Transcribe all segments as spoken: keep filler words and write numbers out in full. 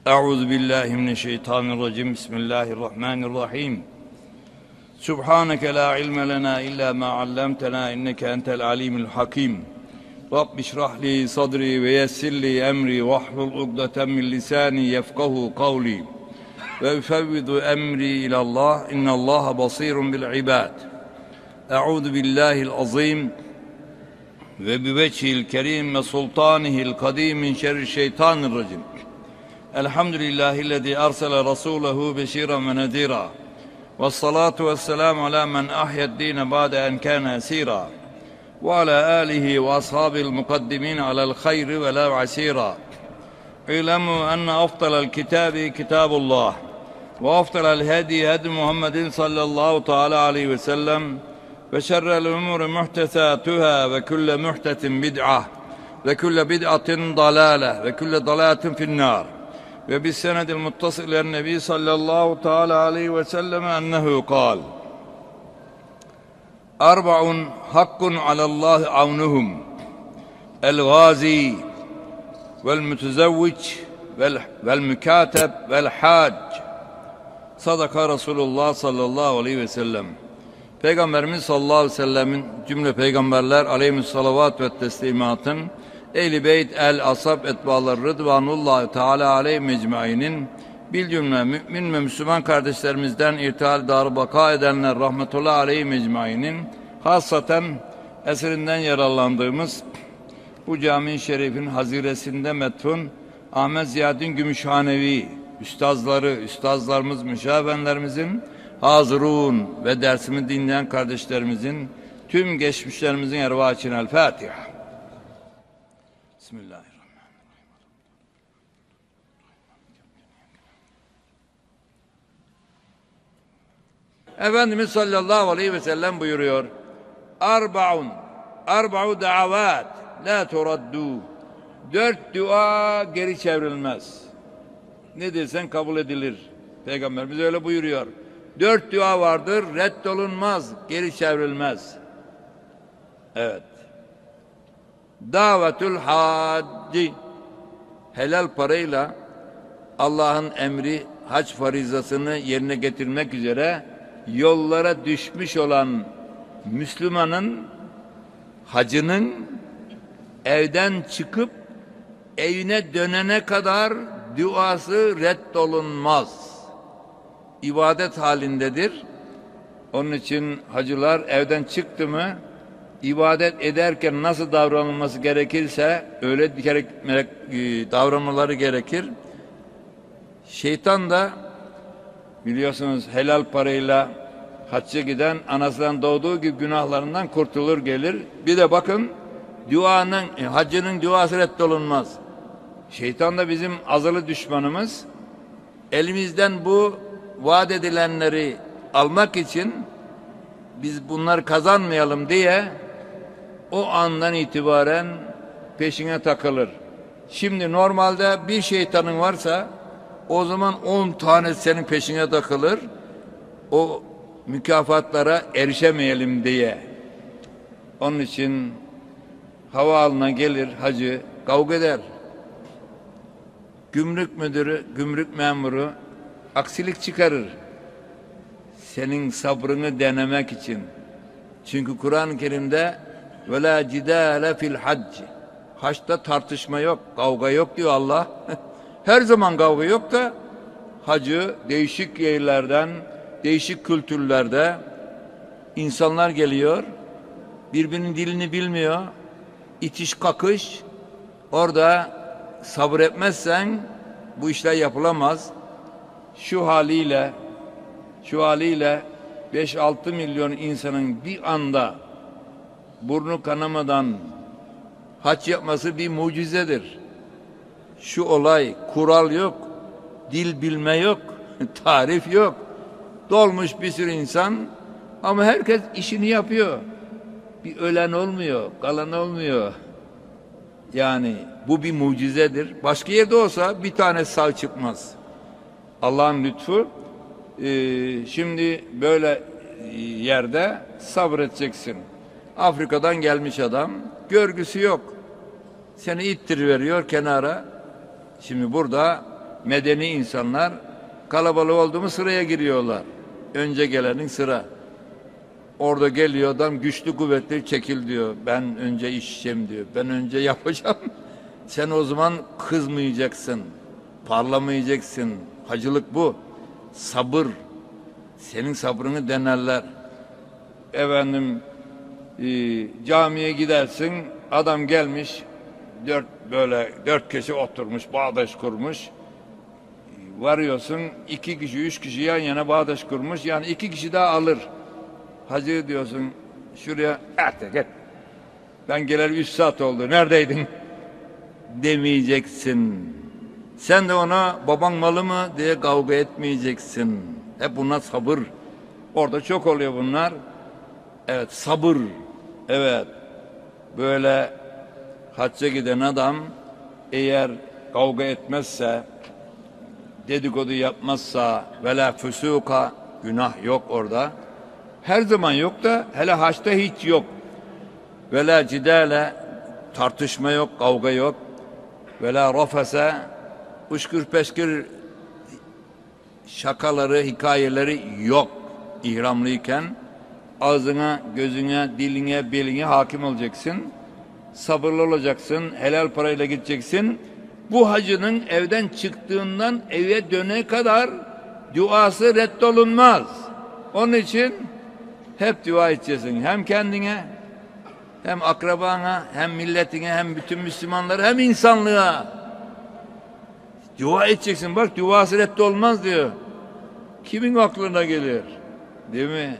Euzu billahi mineşşeytanirracim. Bismillahirrahmanirrahim. Subhaneke la ilme lena illa ma allamtena inneke entel alimul hakim. Rabbi şrah li sadri ve yessir li emri vahlul ukdeten min lisani yefkahu kavli. Ve ufevvidu emri ilallah innallaha basirun bil ibad. Euzu billahil azim ve bi vecihil kerim ve sultanihil kadim min şerri şeytanirracim. Elhamdülillahillezî arsale rasûlehu beşîran ve nedîrâ. Vessalâtu vesselâmu alâ men ahyed-dîne ba'de en kâne esîrâ. Ve alâ âlihi ve ashâbil mukaddimîn alel hayri ve la asîrâ. İlemû enne afdalel kitâbi kitâbullah. Ve afdalel hedî hedî Muhammedin sallallahu teâlâ aleyhi ve sellem. Ve şerrel umûri muhtesâtuhâ ve külle muhtesin bid'ah. Ve külle bid'atin dalâle ve külle dalâletin finnâr. Ve bis senedil muttasıl ilen nebi sallallahu teâlâ aleyhi ve sellem ennehu kâl. Arba'un hakkun alallâhi avnuhum. El gâzi vel mütezevvic vel mükâteb vel hâc. Sadaka Resulullah sallallahu aleyhi ve sellem. Peygamberimiz sallallahu aleyhi ve sellemin cümle peygamberler aleyhissalavat ve teslimatın Ehl-i Beyt el-Asab etbaları Rıdvanullah Teala aleyhi mecmainin bil cümle mümin ve Müslüman kardeşlerimizden irtihal dar baka edenler rahmetullah aleyhi mecmainin hasaten eserinden yararlandığımız bu cami-i şerifin haziresinde metfun Ahmet Ziyaddin Gümüşhanevi üstazları, üstazlarımız, müşavvenlerimizin hazırun ve dersimi dinleyen kardeşlerimizin tüm geçmişlerimizin ervah için el Fatiha. Bismillahirrahmanirrahim. Efendimiz sallallahu aleyhi ve sellem buyuruyor. Arba'un, arba'u da'avat la turaddu. Dört dua geri çevrilmez. Ne dersen kabul edilir. Peygamberimiz öyle buyuruyor. Dört dua vardır, reddolunmaz, geri çevrilmez. Evet. Davetul hacci, helal parayla Allah'ın emri hac farizasını yerine getirmek üzere yollara düşmüş olan Müslümanın hacının evden çıkıp evine dönene kadar duası reddolunmaz. İbadet halindedir. Onun için hacılar evden çıktı mı İbadet ederken nasıl davranılması gerekirse öyle davranmaları gerekir. Şeytan da biliyorsunuz helal parayla hacca giden anasından doğduğu gibi günahlarından kurtulur gelir. Bir de bakın duanın, haccının duası reddolunmaz. Şeytan da bizim azılı düşmanımız. Elimizden bu vaat edilenleri almak için biz bunları kazanmayalım diye o andan itibaren peşine takılır. Şimdi normalde bir şeytanın varsa o zaman on tane senin peşine takılır. O mükafatlara erişemeyelim diye. Onun için havaalanına gelir hacı kavga eder. Gümrük müdürü, gümrük memuru aksilik çıkarır. Senin sabrını denemek için. Çünkü Kur'an-ı Kerim'de وَلَا جِدَالَ فِي الْحَجِّ Haçta tartışma yok, kavga yok diyor Allah. Her zaman kavga yok da hacı değişik yerlerden, değişik kültürlerde insanlar geliyor. Birbirinin dilini bilmiyor. İtiş kakış. Orada sabır etmezsen bu işler yapılamaz. Şu haliyle Şu haliyle beş altı milyon insanın bir anda burnu kanamadan hac yapması bir mucizedir. Şu olay, kural yok, dil bilme yok, tarif yok. Dolmuş bir sürü insan ama herkes işini yapıyor. Bir ölen olmuyor, kalan olmuyor. Yani bu bir mucizedir. Başka yerde olsa bir tane sağ çıkmaz. Allah'ın lütfu. Ee, şimdi böyle yerde sabredeceksin. Afrika'dan gelmiş adam, görgüsü yok. Seni ittiriveriyor kenara. Şimdi burada medeni insanlar kalabalık oldu mu sıraya giriyorlar. Önce gelenin sıra. Orada geliyor adam güçlü kuvvetli çekil diyor. Ben önce işeceğim diyor. Ben önce yapacağım. Sen o zaman kızmayacaksın. Parlamayacaksın. Hacılık bu. Sabır. Senin sabrını denerler. Efendim e, camiye gidersin. Adam gelmiş. Dört böyle dört kişi oturmuş. Bağdaş kurmuş. Varıyorsun. iki kişi, üç kişi yan yana bağdaş kurmuş. Yani iki kişi daha alır. Hacı diyorsun şuraya artık git. Ben geleli üç saat oldu. Neredeydin? Demeyeceksin. Sen de ona baban malı mı diye kavga etmeyeceksin. Hep bunlar sabır. Orada çok oluyor bunlar. Evet sabır. Evet. Böyle hacca giden adam eğer kavga etmezse, dedikodu yapmazsa, vela füsuka, günah yok orada. Her zaman yok da hele haçta hiç yok. Vela cidale, tartışma yok, kavga yok. Vela rafese, uçkur peşkir şakaları, hikayeleri yok. İhramlıyken ağzına, gözüne, diline, beline hakim olacaksın. Sabırlı olacaksın, helal parayla gideceksin. Bu hacının evden çıktığından eve dönene kadar duası reddolunmaz. Onun için hep dua edeceksin. Hem kendine, hem akrabana, hem milletine, hem bütün Müslümanlara, hem insanlığa. Dua edeceksin. Bak duası reddolmaz diyor. Kimin aklına gelir? Değil mi?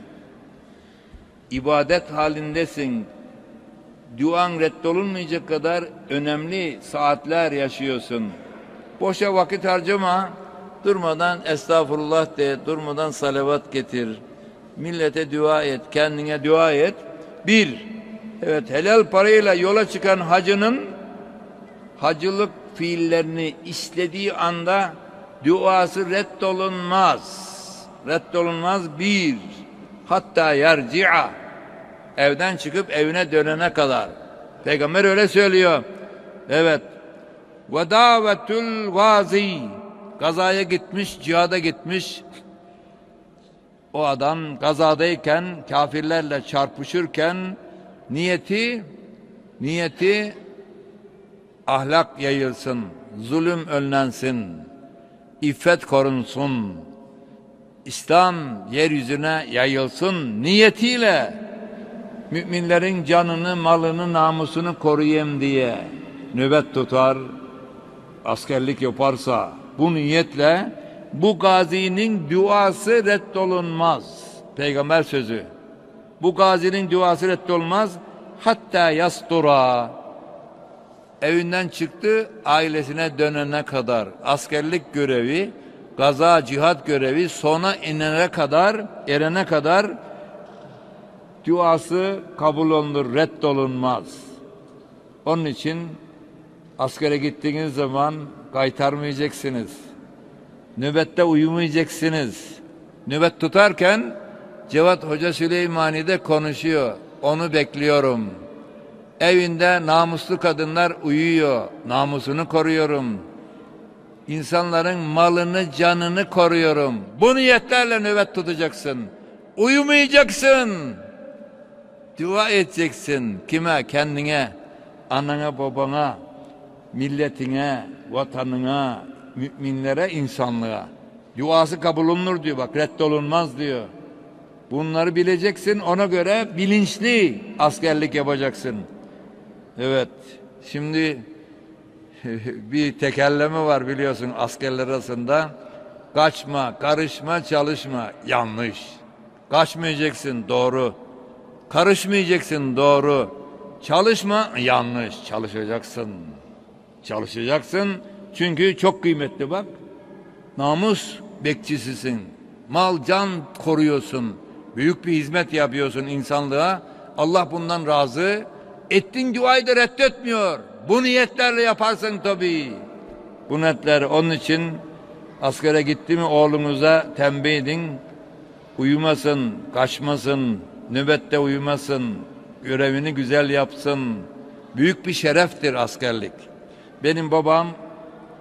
İbadet halindesin. Duan reddolunmayacak kadar önemli saatler yaşıyorsun. Boşa vakit harcama. Durmadan estağfurullah de, durmadan salavat getir. Millete dua et, kendine dua et. Bir, evet helal parayla yola çıkan hacının hacılık fiillerini işlediği anda duası reddolunmaz. Reddolunmaz bir. Hatta yerci'a. Evden çıkıp evine dönene kadar. Peygamber öyle söylüyor. Evet. Ve davetul gazi. Gazaya gitmiş, cihada gitmiş. O adam gazadayken, kafirlerle çarpışırken niyeti niyeti ahlak yayılsın, zulüm önlensin, iffet korunsun, İslam yeryüzüne yayılsın niyetiyle müminlerin canını, malını, namusunu koruyayım diye nöbet tutar, askerlik yaparsa bu niyetle bu gazinin duası reddolunmaz. Peygamber sözü. Bu gazinin duası reddolunmaz. Hatta yastura. Evinden çıktı, ailesine dönene kadar askerlik görevi, gaza, cihat görevi sona inene kadar, erene kadar duası kabul olunur, reddolunmaz. Onun için askere gittiğiniz zaman kaytarmayacaksınız. Nöbette uyumayacaksınız. Nöbet tutarken Cevat Hoca Süleymani'de konuşuyor. Onu bekliyorum. Evinde namuslu kadınlar uyuyor. Namusunu koruyorum. İnsanların malını, canını koruyorum. Bu niyetlerle nöbet tutacaksın. Uyumayacaksın. Dua edeceksin. Kime? Kendine, anana, babana, milletine, vatanına, müminlere, insanlığa. Duası kabul olunur diyor. Bak reddolunmaz diyor. Bunları bileceksin. Ona göre bilinçli askerlik yapacaksın. Evet. Şimdi bir tekerleme var biliyorsun askerler arasında. Kaçma, karışma, çalışma. Yanlış. Kaçmayacaksın. Doğru. Karışmayacaksın. Doğru. Çalışma. Yanlış. Çalışacaksın. Çalışacaksın. Çünkü çok kıymetli bak. Namus bekçisisin. Mal, can koruyorsun. Büyük bir hizmet yapıyorsun insanlığa. Allah bundan razı. Ettiğin duayı da reddetmiyor. Bu niyetlerle yaparsın tabii. Bu niyetler onun için askere gitti mi oğlunuza tembih edin. Uyumasın, kaçmasın, nöbette uyumasın. Görevini güzel yapsın. Büyük bir şereftir askerlik. Benim babam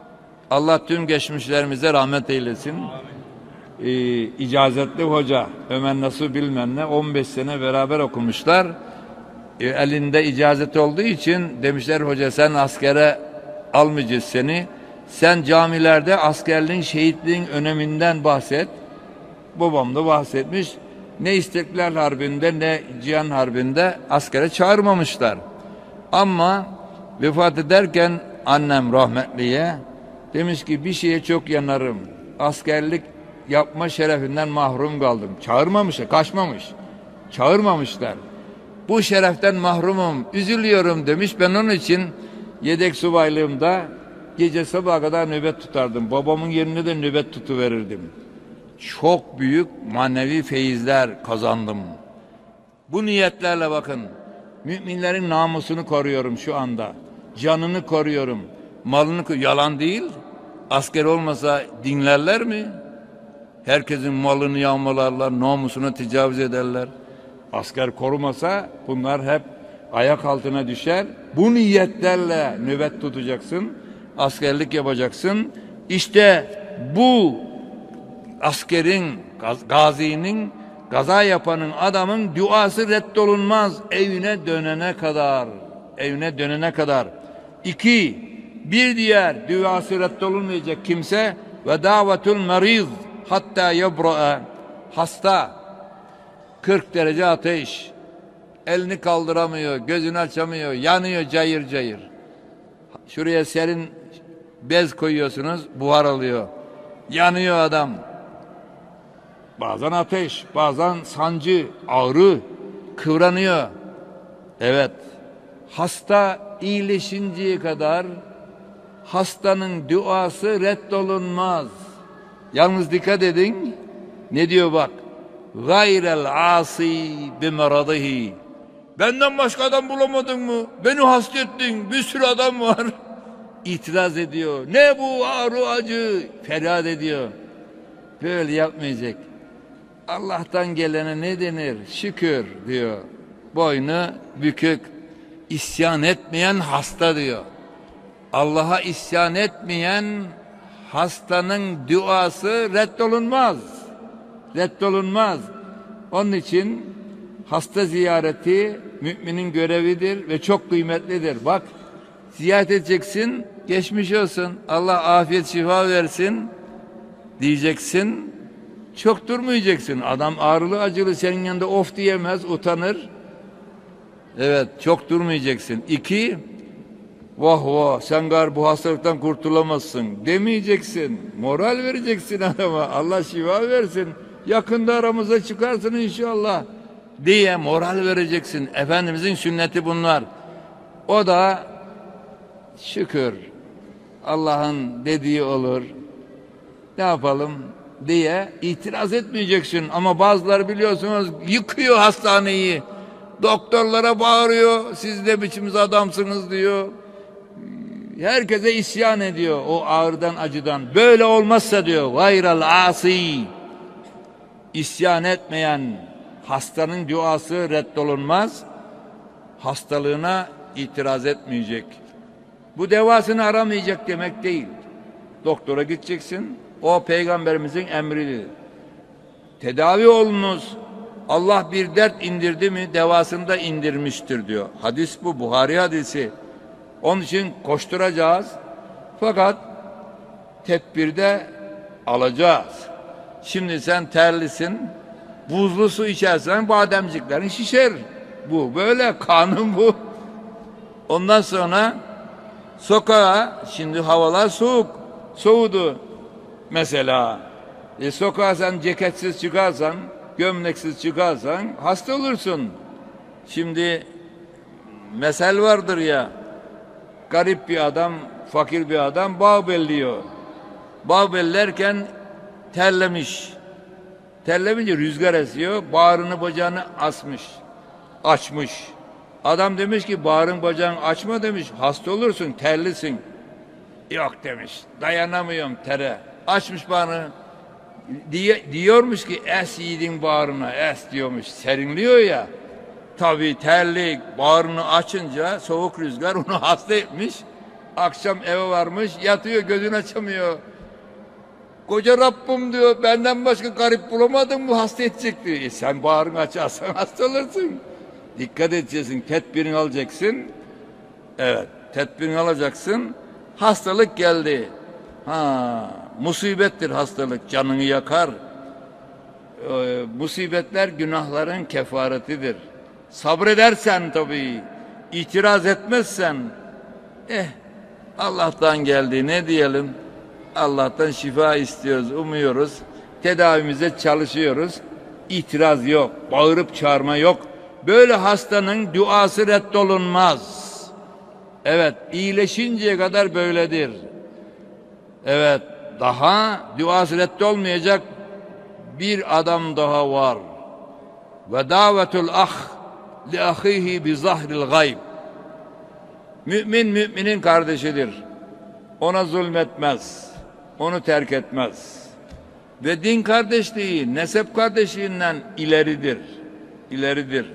Allah tüm geçmişlerimize rahmet eylesin. Ee, icazetli hoca Ömer Nasuh bilmem ne on beş sene beraber okumuşlar. Ee, elinde icazet olduğu için demişler hoca sen askere almayacağız seni. Sen camilerde askerliğin, şehitliğin öneminden bahset. Babam da bahsetmiş. Ne İstiklal Harbi'nde ne Cihan Harbi'nde askere çağırmamışlar. Ama vefat ederken annem rahmetliye demiş ki bir şeye çok yanarım. Askerlik yapma şerefinden mahrum kaldım. Çağırmamışlar, kaçmamış. Çağırmamışlar. Bu şereften mahrumum, üzülüyorum demiş. Ben onun için yedek subaylığımda gece sabaha kadar nöbet tutardım. Babamın yerine de nöbet tutuverirdim. Çok büyük manevi feyizler kazandım. Bu niyetlerle bakın, müminlerin namusunu koruyorum şu anda. Canını koruyorum, malını koruyorum. Yalan değil. Asker olmasa dinlerler mi? Herkesin malını yağmalarlar, namusuna tecavüz ederler. Asker korumasa bunlar hep ayak altına düşer. Bu niyetlerle nöbet tutacaksın, askerlik yapacaksın. İşte bu askerin, gaz, gazinin, gaza yapanın adamın duası reddolunmaz evine dönene kadar. Evine dönene kadar. İki, bir diğer duası reddolunmayacak kimse ve davetul mariz hatta yebra'a hasta kırk derece ateş elini kaldıramıyor, gözünü açamıyor, yanıyor cayır cayır. Şuraya serin bez koyuyorsunuz, buhar alıyor. Yanıyor adam. Bazen ateş, bazen sancı, ağrı, kıvranıyor. Evet, hasta iyileşinceye kadar hastanın duası reddolunmaz. Yalnız dikkat edin, ne diyor bak? Gayrel asi bimeradihi. Benden başka adam bulamadın mı? Beni hasta ettin, bir sürü adam var. İtiraz ediyor. Ne bu ağrı acı? Feryat ediyor. Böyle yapmayacak. Allah'tan gelene ne denir? Şükür diyor. Boynu bükük. İsyan etmeyen hasta diyor. Allah'a isyan etmeyen hastanın duası reddolunmaz. Reddolunmaz. Onun için hasta ziyareti müminin görevidir ve çok kıymetlidir. Bak, ziyaret edeceksin, geçmiş olsun, Allah afiyet şifa versin diyeceksin. Çok durmayacaksın. Adam ağrılı acılı senin yanında of diyemez, utanır. Evet, çok durmayacaksın. İki, vah vah sen gar bu hastalıktan kurtulamazsın demeyeceksin. Moral vereceksin adama. Allah şifa versin. Yakında aramıza çıkarsın inşallah diye moral vereceksin. Efendimizin sünneti bunlar. O da şükür Allah'ın dediği olur. Ne yapalım diye itiraz etmeyeceksin. Ama bazıları biliyorsunuz yıkıyor hastaneyi. Doktorlara bağırıyor. Siz ne biçim adamsınız diyor. Herkese isyan ediyor o ağrıdan acıdan. Böyle olmazsa diyor gayral asi. İsyan etmeyen hastanın duası reddolunmaz. Hastalığına itiraz etmeyecek. Bu devasını aramayacak demek değil. Doktora gideceksin. O peygamberimizin emridir. Tedavi olunuz. Allah bir dert indirdi mi devasını da indirmiştir diyor. Hadis bu, Buhari hadisi. Onun için koşturacağız. Fakat tedbirde alacağız. Şimdi sen terlisin. Buzlu su içersen bademciklerin şişer. Bu böyle, kanun bu. Ondan sonra sokağa, şimdi havalar soğuk. Soğudu. Mesela e, sokağa sen ceketsiz çıkarsan, gömleksiz çıkarsan hasta olursun. Şimdi mesel vardır ya, garip bir adam, fakir bir adam bağ belliyor. Bağ bellerken terlemiş. Terlemince rüzgar esiyor, bağrını bacağını asmış, açmış. Adam demiş ki bağrın bacağını açma demiş, hasta olursun, terlisin. Yok demiş, dayanamıyorum tere. Açmış bağrını. Diye, diyormuş ki es yiğidin bağrına, es diyormuş, serinliyor ya. Tabii terlik bağrını açınca soğuk rüzgar onu hasta etmiş. Akşam eve varmış, yatıyor, gözünü açamıyor. Koca Rabbim diyor, benden başka garip bulamadın mı, hasta edecek diyor. E sen bağrını açarsan hasta olursun. Dikkat edeceksin, tedbirini alacaksın. Evet, tedbirini alacaksın. Hastalık geldi. Ha, musibettir hastalık, canını yakar. Ee, musibetler günahların kefaretidir. Sabredersen tabii, itiraz etmezsen, eh Allah'tan geldi, ne diyelim? Allah'tan şifa istiyoruz, umuyoruz. Tedavimize çalışıyoruz. İtiraz yok, bağırıp çağırma yok. Böyle hastanın duası reddolunmaz. Evet, iyileşinceye kadar böyledir. Evet, daha duası reddolmayacak bir adam daha var. Ve davetul ah li ahihi bi zahril gayb. Mümin müminin kardeşidir. Ona zulmetmez. Onu terk etmez. Ve din kardeşliği nesep kardeşliğinden ileridir. İleridir.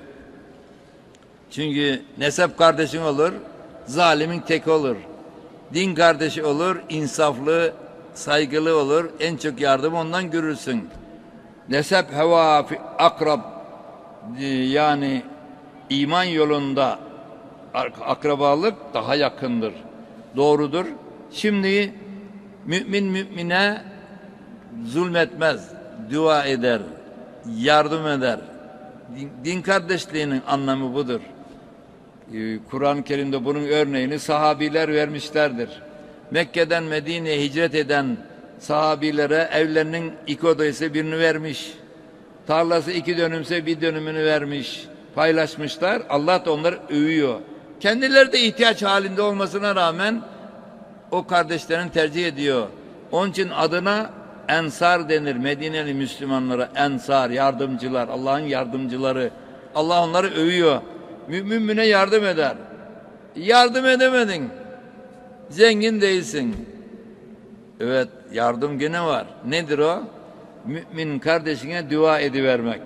Çünkü nesep kardeşin olur, zalimin tek olur. Din kardeşi olur, insaflı, saygılı olur. En çok yardım ondan görürsün. Nesep heva akrab, yani iman yolunda akrabalık daha yakındır. Doğrudur. Şimdi mümin mümine zulmetmez, dua eder, yardım eder. Din, din kardeşliğinin anlamı budur. Ee, Kur'an-ı Kerim'de bunun örneğini sahabiler vermişlerdir. Mekke'den Medine'ye hicret eden sahabilere evlerinin iki odaysa birini vermiş. Tarlası iki dönümse bir dönümünü vermiş. Paylaşmışlar. Allah da onları övüyor. Kendileri de ihtiyaç halinde olmasına rağmen o kardeşlerini tercih ediyor. Onun için adına Ensar denir. Medineli Müslümanlara Ensar, yardımcılar, Allah'ın yardımcıları. Allah onları övüyor. Mümin mümine yardım eder. Yardım edemedin. Zengin değilsin. Evet, yardım gene var. Nedir o? Mümin kardeşine dua edivermek.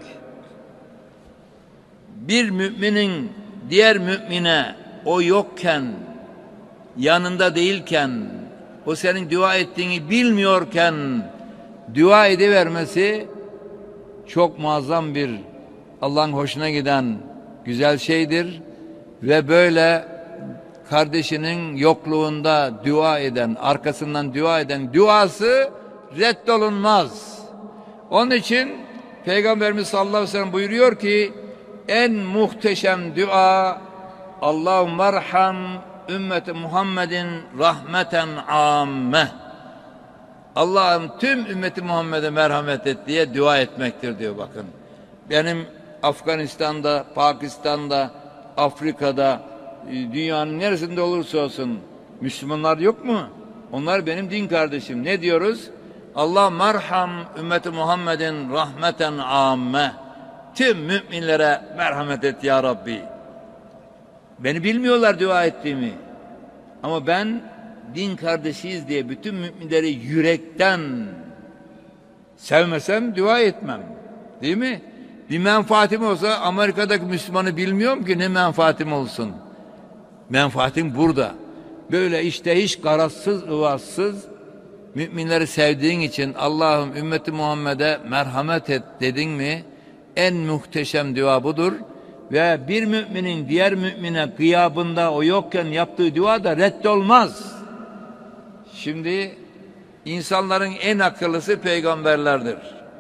Bir müminin diğer mümine o yokken, yanında değilken, o senin dua ettiğini bilmiyorken dua edivermesi çok muazzam bir, Allah'ın hoşuna giden güzel şeydir. Ve böyle kardeşinin yokluğunda dua eden, arkasından dua eden duası reddolunmaz. Onun için Peygamberimiz sallallahu aleyhi ve sellem buyuruyor ki en muhteşem dua Allahümme erham ümmeti Muhammedin rahmeten amme. Allah'ım tüm ümmeti Muhammed'e merhamet et diye dua etmektir diyor bakın. Benim Afganistan'da, Pakistan'da, Afrika'da, dünyanın neresinde olursa olsun Müslümanlar yok mu? Onlar benim din kardeşim. Ne diyoruz? Allah merham ümmeti Muhammedin rahmeten amme. Tüm müminlere merhamet et ya Rabbi. Beni bilmiyorlar dua ettiğimi. Ama ben din kardeşiyiz diye bütün müminleri yürekten sevmesem dua etmem. Değil mi? Bir menfaatim olsa Amerika'daki Müslümanı bilmiyorum ki ne menfaatim olsun. Menfaatim burada. Böyle işte hiç garazsız, ıvazsız müminleri sevdiğin için Allah'ım ümmeti Muhammed'e merhamet et dedin mi en muhteşem dua budur. Ve bir müminin diğer mümine gıyabında o yokken yaptığı dua da reddolmaz. Şimdi insanların en akıllısı peygamberlerdir.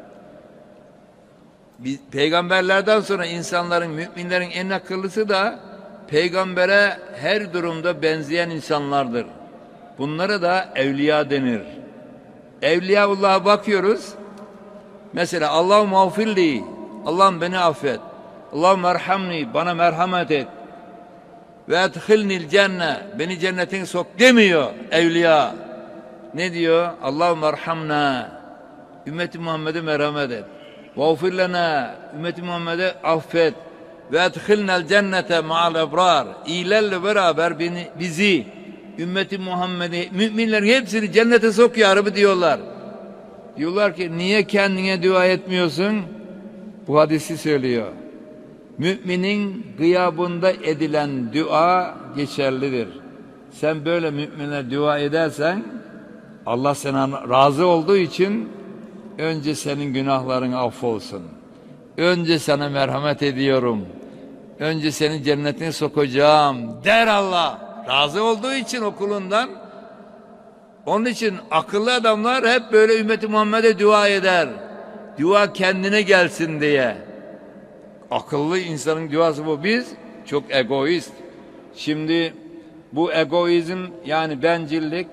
Biz, peygamberlerden sonra insanların, müminlerin en akıllısı da peygambere her durumda benzeyen insanlardır. Bunlara da evliya denir. Evliyaullah'a bakıyoruz. Mesela Allah'ım mağfirli, Allah'ım beni affet. Allah'ım merhamni, bana merhamet et. Ve edhilnil cenne, beni cennetin sok demiyor evliya. Ne diyor? Allah'ım merhamna, ümmeti Muhammed'e merhamet et. Vağfir lena, ümmeti Muhammed'e affet. Ve edhilnel cennete ma'al ebrar, iyilerle beraber beni, bizi, ümmeti Muhammed'i, müminlerin hepsini cennete sok ya Rabbi diyorlar. Diyorlar ki niye kendine dua etmiyorsun? Bu hadisi söylüyor. Müminin gıyabında edilen dua geçerlidir. Sen böyle müminler dua edersen Allah sana razı olduğu için önce senin günahların affolsun. Önce sana merhamet ediyorum. Önce seni cennetine sokacağım der Allah. Razı olduğu için o kulundan. Onun için akıllı adamlar hep böyle ümmeti Muhammed'e dua eder. Dua kendine gelsin diye. Akıllı insanın duası bu. Biz çok egoist. Şimdi bu egoizm, yani bencillik,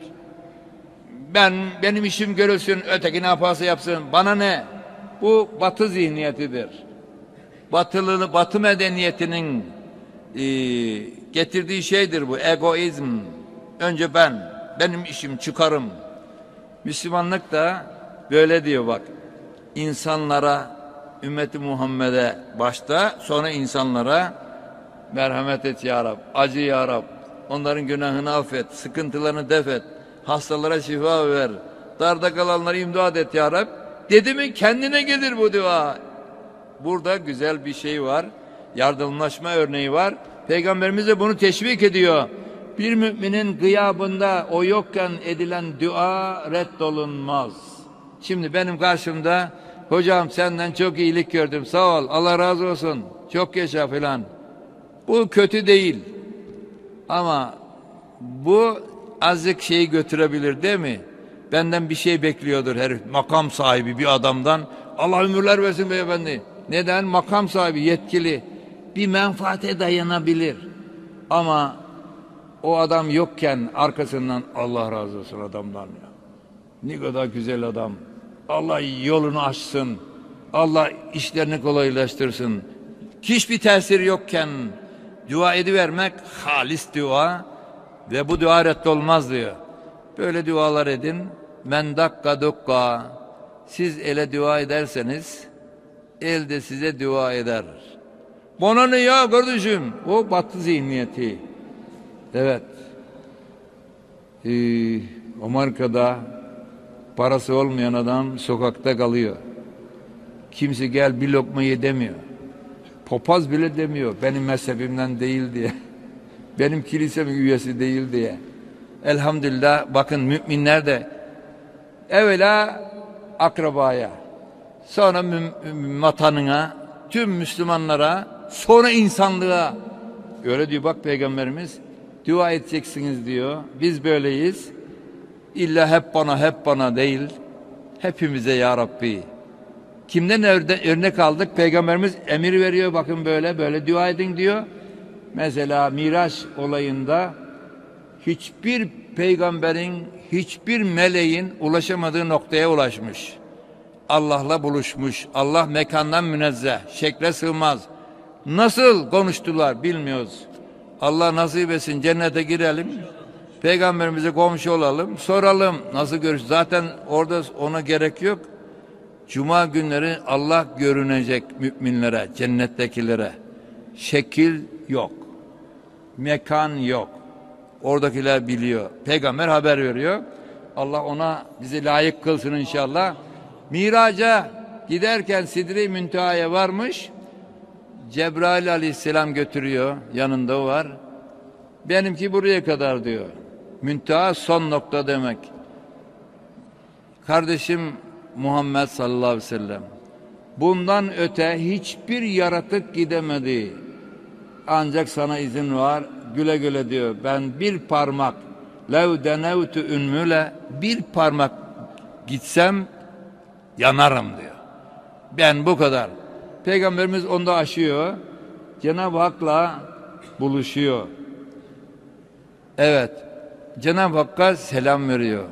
ben benim işim görülsün, öteki ne yaparsa yapsın, bana ne? Bu Batı zihniyetidir. Batılı, Batı medeniyetinin e, getirdiği şeydir bu egoizm. Önce ben, benim işim, çıkarım. Müslümanlık da böyle diyor bak. İnsanlara, ümmeti Muhammed'e başta, sonra insanlara merhamet et ya Rab, acı ya Rab. Onların günahını affet, sıkıntılarını def et, hastalara şifa ver, darda kalanlara imdad et ya Rab. Dedi mi kendine gelir bu dua. Burada güzel bir şey var, yardımlaşma örneği var. Peygamberimiz de bunu teşvik ediyor. Bir müminin gıyabında o yokken edilen dua reddolunmaz. Şimdi benim karşımda hocam senden çok iyilik gördüm, sağ ol, Allah razı olsun, çok yaşa filan. Bu kötü değil. Ama bu azıcık şeyi götürebilir değil mi? Benden bir şey bekliyordur herif. Makam sahibi bir adamdan. Allah ömürler versin beyefendi. Neden? Makam sahibi, yetkili. Bir menfaate dayanabilir. Ama o adam yokken arkasından Allah razı olsun adamdan ya. Ne kadar güzel adam. Allah yolunu açsın. Allah işlerini kolaylaştırsın. Hiçbir tesiri yokken dua edivermek halis dua ve bu dua reddolmaz diyor. Böyle dualar edin. Men dakka dukka. Siz ele dua ederseniz el de size dua eder. Bana ne ya kardeşim? O Batı zihniyeti. Evet. Ee, Amerika'da parası olmayan adam sokakta kalıyor. Kimse gel bir lokma ye demiyor. Papaz bile demiyor. Benim mezhebimden değil diye. Benim kilisemin üyesi değil diye. Elhamdülillah bakın müminler de evvela akrabaya, sonra vatanına, tüm Müslümanlara, sonra insanlığa. Öyle diyor bak Peygamberimiz. Dua edeceksiniz diyor. Biz böyleyiz. İlla hep bana hep bana değil. Hepimize ya Rabbi. Kimden örnek aldık? Peygamberimiz emir veriyor. Bakın böyle böyle dua edin diyor. Mesela Miraç olayında hiçbir peygamberin, hiçbir meleğin ulaşamadığı noktaya ulaşmış. Allah'la buluşmuş. Allah mekandan münezzeh. Şekle sığmaz. Nasıl konuştular bilmiyoruz. Allah nasip etsin cennete girelim. Peygamberimize komşu olalım. Soralım nasıl görüş. Zaten orada ona gerek yok. Cuma günleri Allah görünecek müminlere, cennettekilere. Şekil yok. Mekan yok. Oradakiler biliyor. Peygamber haber veriyor. Allah ona bizi layık kılsın inşallah. Miraca giderken Sidre-i Münteha'ya varmış. Cebrail aleyhisselam götürüyor. Yanında o var. Benimki buraya kadar diyor. Münteha son nokta demek. Kardeşim Muhammed sallallahu aleyhi ve sellem bundan öte hiçbir yaratık gidemedi. Ancak sana izin var. Güle güle diyor. Ben bir parmak lev denevtu ünmüle bir parmak gitsem yanarım diyor. Ben bu kadar. Peygamberimiz onda aşıyor. Cenab-ı Hak'la buluşuyor. Evet. Cenab-ı Hakk'a selam veriyor.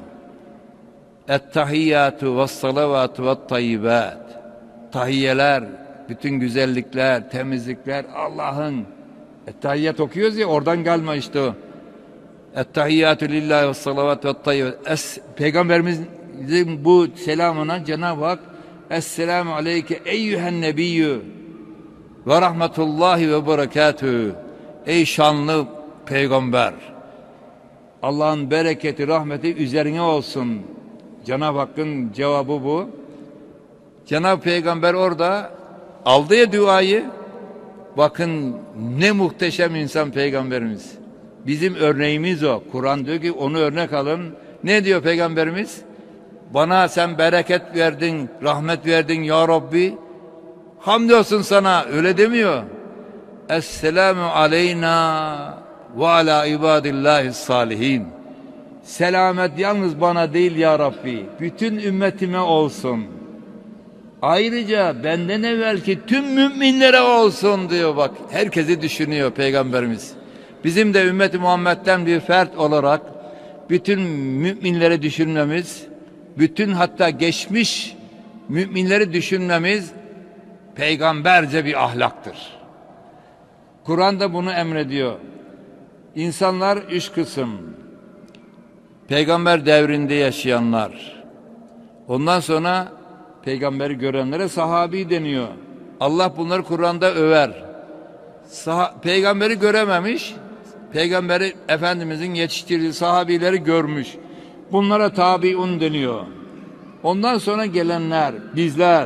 Et-tahiyyatu ve's-salavatu ve't-tayyibat. Tahiyyeler, bütün güzellikler, temizlikler Allah'ın. Et-tahiyyat okuyoruz ya oradan gelme işte o. Et-tahiyyatu lillahi ve's-salavatu ve't-tayyibat. Peygamberimizin bu selamına Cenab-ı Hak Esselamu aleyke eyyühen nebiyyü ve rahmetullahi ve berekatühü. Ey şanlı peygamber. Allah'ın bereketi, rahmeti üzerine olsun. Cenab-ı Hakk'ın cevabı bu. Cenab-ı Peygamber orada aldı ya duayı. Bakın ne muhteşem insan Peygamberimiz. Bizim örneğimiz o. Kur'an diyor ki onu örnek alın. Ne diyor Peygamberimiz? Bana sen bereket verdin, rahmet verdin ya Rabbi. Hamdolsun sana. Öyle demiyor. Esselamu aleyna ve ala ibadillahi salihin. Selamet yalnız bana değil ya Rabbi. Bütün ümmetime olsun. Ayrıca benden evvelki tüm müminlere olsun diyor bak. Herkesi düşünüyor Peygamberimiz. Bizim de ümmeti Muhammed'den bir fert olarak bütün müminleri düşünmemiz, bütün hatta geçmiş müminleri düşünmemiz peygamberce bir ahlaktır. Kur'an da bunu emrediyor. İnsanlar üç kısım. Peygamber devrinde yaşayanlar. Ondan sonra peygamberi görenlere sahabi deniyor. Allah bunları Kur'an'da över. Sah peygamberi görememiş, peygamberi Efendimizin yetiştirdiği sahabileri görmüş. Bunlara tabiun deniyor. Ondan sonra gelenler, bizler.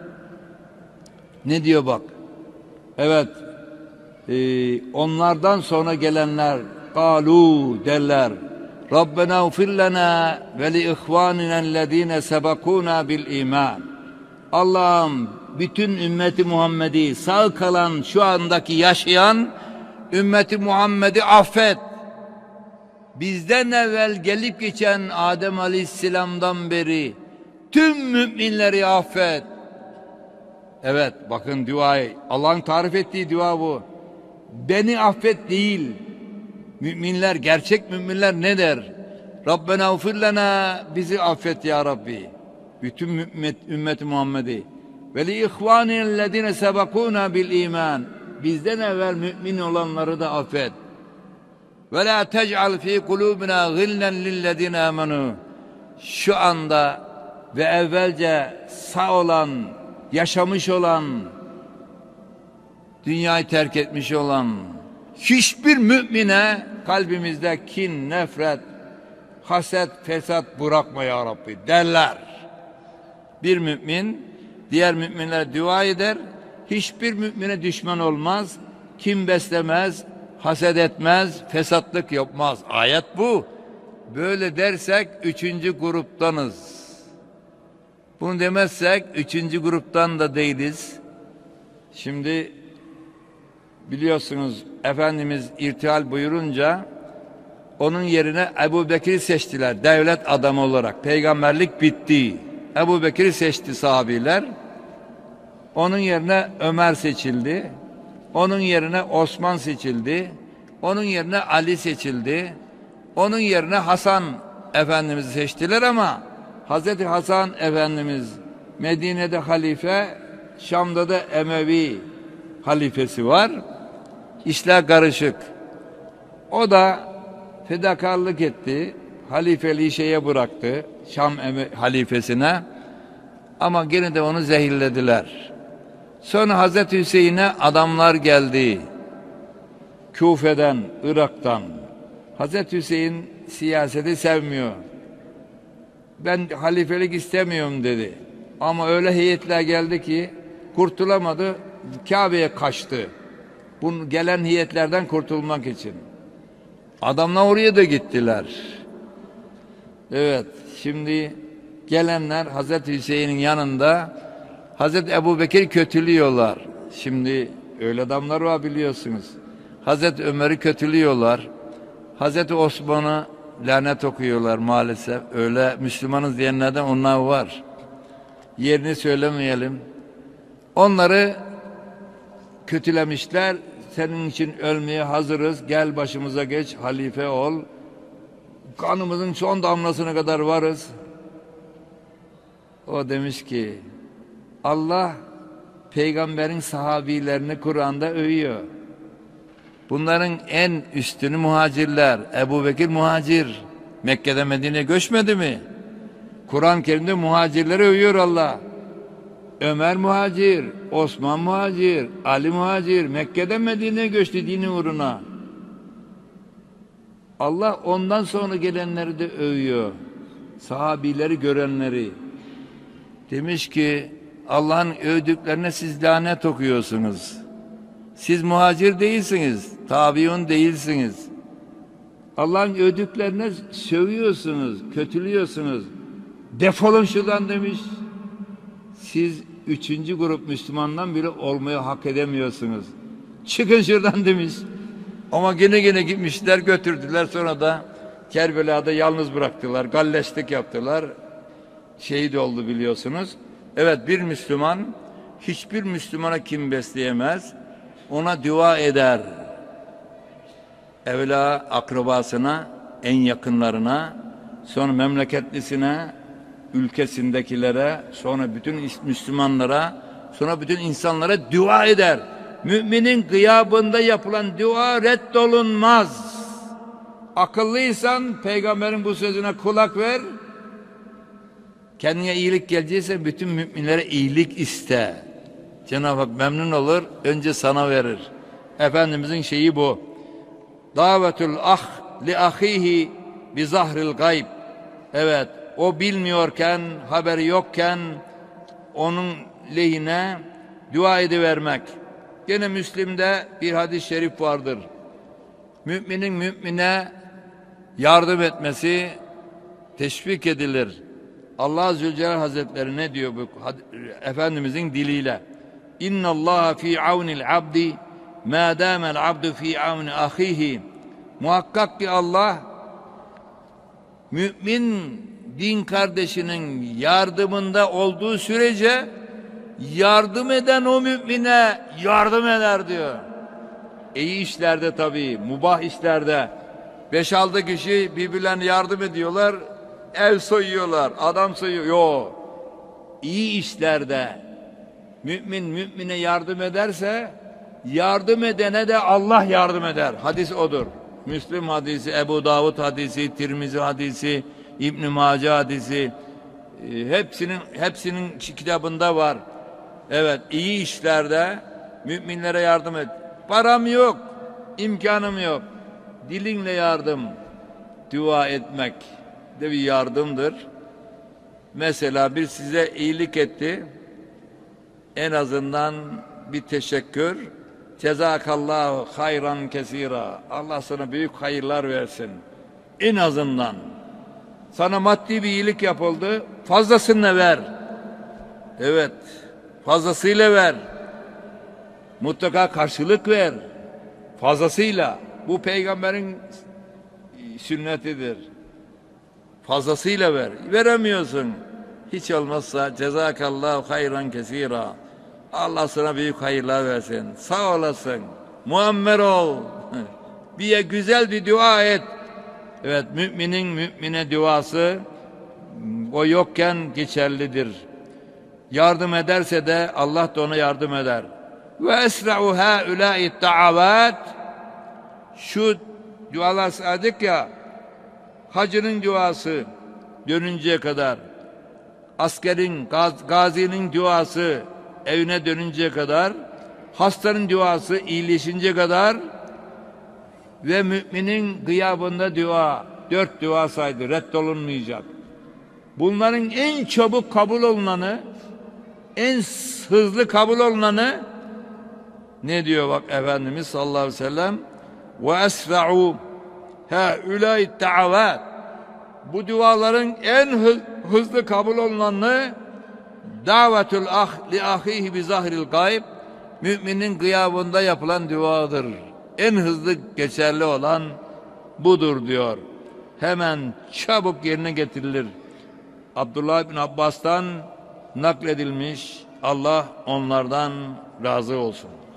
Ne diyor bak? Evet, e, onlardan sonra gelenler kalu derler. Rabbena ufir lana ve li ihvaninellezine sebekuna bil iman. Allah'ım bütün ümmeti Muhammed'i, sağ kalan şu andaki yaşayan ümmeti Muhammed'i affet. Bizden evvel gelip geçen Adem Aleyhisselam'dan beri tüm müminleri affet. Evet bakın duayı, Allah'ın tarif ettiği dua bu. Beni affet değil. Müminler, gerçek müminler ne der? Rabbena ufir lana, bizi affet ya Rabbi. Bütün ümmet, ümmeti Muhammed'i. Ve li ihvanillezine sebekuna bil iman. Bizden evvel mümin olanları da affet. Ve la tec'al fi kulubina gillen lillezine amenu. Şu anda ve evvelce sağ olan, yaşamış olan, dünyayı terk etmiş olan hiçbir mümine kalbimizde kin, nefret, haset, fesat bırakma ya Rabbi derler. Bir mümin diğer müminlere dua eder, hiçbir mümine düşman olmaz, kin beslemez, haset etmez, fesatlık yapmaz. Ayet bu. Böyle dersek üçüncü gruptanız. Bunu demezsek üçüncü gruptan da değiliz. Şimdi biliyorsunuz Efendimiz irtihal buyurunca onun yerine Ebu Bekir'i seçtiler devlet adamı olarak. Peygamberlik bitti. Ebu Bekir'i seçti sahabiler. Onun yerine Ömer seçildi. Onun yerine Osman seçildi. Onun yerine Ali seçildi. Onun yerine Hasan Efendimiz'i seçtiler ama Hazreti Hasan Efendimiz Medine'de halife, Şam'da da Emevi halifesi var. İşler karışık. O da fedakarlık etti. Halifeliği şeye bıraktı. Şam halifesine. Ama gene de onu zehirlediler. Sonra Hazreti Hüseyin'e adamlar geldi. Küfe'den, Irak'tan. Hazreti Hüseyin siyaseti sevmiyor. Ben halifelik istemiyorum dedi. Ama öyle heyetler geldi ki kurtulamadı. Kabe'ye kaçtı. Bu gelen heyetlerden kurtulmak için. Adamlar oraya da gittiler. Evet, şimdi gelenler Hazreti Hüseyin'in yanında Hazreti Ebubekir kötülüyorlar. Şimdi öyle adamlar var biliyorsunuz. Hazreti Ömer'i kötülüyorlar. Hazreti Osman'ı lanet okuyorlar maalesef. Öyle Müslümanız diyenlerden onlar var. Yerini söylemeyelim. Onları kötülemişler. Senin için ölmeye hazırız. Gel başımıza geç, halife ol. Kanımızın son damlasına kadar varız. O demiş ki Allah peygamberin sahabilerini Kur'an'da övüyor. Bunların en üstünü muhacirler. Ebu Bekir muhacir. Mekke'de Medine'ye göçmedi mi? Kur'an-ı Kerim'de muhacirleri övüyor Allah. Ömer muhacir, Osman muhacir, Ali muhacir. Mekke'de Medine'ye göçtü dini uğruna. Allah ondan sonra gelenleri de övüyor. Sahabileri görenleri. Demiş ki Allah'ın övdüklerine siz lanet okuyorsunuz. Siz muhacir değilsiniz, tabiun değilsiniz. Allah'ın övdüklerine sövüyorsunuz, kötülüyorsunuz. Defolun şuradan demiş. Siz üçüncü grup Müslümandan biri olmayı hak edemiyorsunuz. Çıkın şuradan demiş. Ama gene gene gitmişler, götürdüler, sonra da Kerbela'da yalnız bıraktılar, galleşlik yaptılar. Şehit oldu biliyorsunuz. Evet, bir Müslüman hiçbir Müslümana kin besleyemez. Ona dua eder. Evvela akrabasına, en yakınlarına, sonra memleketlisine, ülkesindekilere, sonra bütün Müslümanlara, sonra bütün insanlara dua eder. Müminin gıyabında yapılan dua reddolunmaz. Akıllıysan peygamberin bu sözüne kulak ver. Kendine iyilik gelecekse bütün müminlere iyilik iste. Cenab-ı Hak memnun olur, önce sana verir. Efendimizin şeyi bu. Davetul ah li ahihi bi zahril gayb. Evet, o bilmiyorken, haberi yokken onun lehine dua edivermek. Gene Müslim'de bir hadis-i şerif vardır. Müminin mümine yardım etmesi teşvik edilir. Allah Zülcelal Hazretleri ne diyor bu Efendimizin diliyle? İnna Allah fi aunil abdi ma dama'l abdu fi auni ahihi. Muhakkak ki Allah mümin din kardeşinin yardımında olduğu sürece yardım eden o mümine yardım eder diyor. İyi işlerde tabii, mubah işlerde beş altı kişi birbirlerine yardım ediyorlar, ev soyuyorlar, adam soyuyor. Yok. İyi işlerde mümin mümine yardım ederse yardım edene de Allah yardım eder. Hadis odur. Müslim hadisi, Ebu Davud hadisi, Tirmizi hadisi, İbn Mace hadisi, e, hepsinin hepsinin kitabında var. Evet, iyi işlerde müminlere yardım et. Param yok, imkanım yok. Dilinle yardım, dua etmek de bir yardımdır. Mesela bir size iyilik etti, en azından bir teşekkür. Cezakallahu hayran kesira. Allah sana büyük hayırlar versin. En azından. Sana maddi bir iyilik yapıldı, fazlasını ver. Evet, fazlasıyla ver. Mutlaka karşılık ver. Fazlasıyla. Bu peygamberin sünnetidir. Fazlasıyla ver. Veremiyorsun. Hiç olmazsa cezakallahu hayran kesira. Allah sana büyük hayırlar versin. Sağ olasın. Muammer ol. Bir güzel bir dua et. Evet, müminin mümine duası o yokken geçerlidir. Yardım ederse de Allah da ona yardım eder. Ve esra'u haula'i da'avat. Şu dualar saydık ya, hacının duası dönünceye kadar, askerin, gaz, gazinin duası evine dönünceye kadar, hastanın duası iyileşince kadar ve müminin gıyabında dua, dört dua saydı, reddolunmayacak. Bunların en çabuk kabul olunanı, en hızlı kabul olunanı ne diyor bak Efendimiz sallallahu aleyhi ve sellem? Ve esra'u haulâ'i da'avat. Bu duaların en hızlı kabul olunanı davetul ah li ahihi bi zahril gayb, müminin gıyabında yapılan duadır. En hızlı geçerli olan budur diyor. Hemen çabuk yerine getirilir. Abdullah bin Abbas'tan nakledilmiş. Allah onlardan razı olsun.